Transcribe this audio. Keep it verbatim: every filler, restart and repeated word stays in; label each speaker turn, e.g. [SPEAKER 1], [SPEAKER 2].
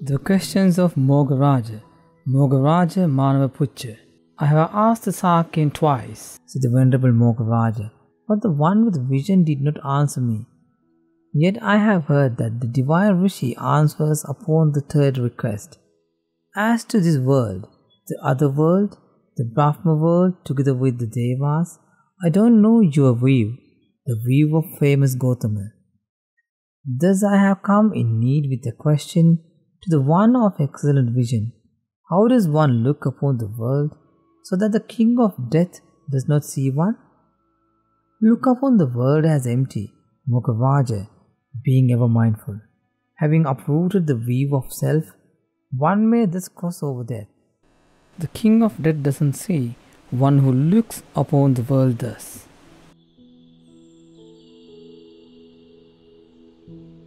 [SPEAKER 1] The questions of Mogaraja. Mogaraja Manavapucha. I have asked the Sakin twice, said the Venerable Mogaraja, but the one with vision did not answer me. Yet I have heard that the divine Rishi answers upon the third request. As to this world, the other world, the Brahma world together with the Devas, I don't know your view, the view of famous Gautama. Thus I have come in need with a question to the one of excellent vision. How does one look upon the world so that the king of death does not see one? Look upon the world as empty, Mogaraja, being ever mindful. Having uprooted the view of self, one may thus cross over death. The king of death doesn't see one who looks upon the world thus.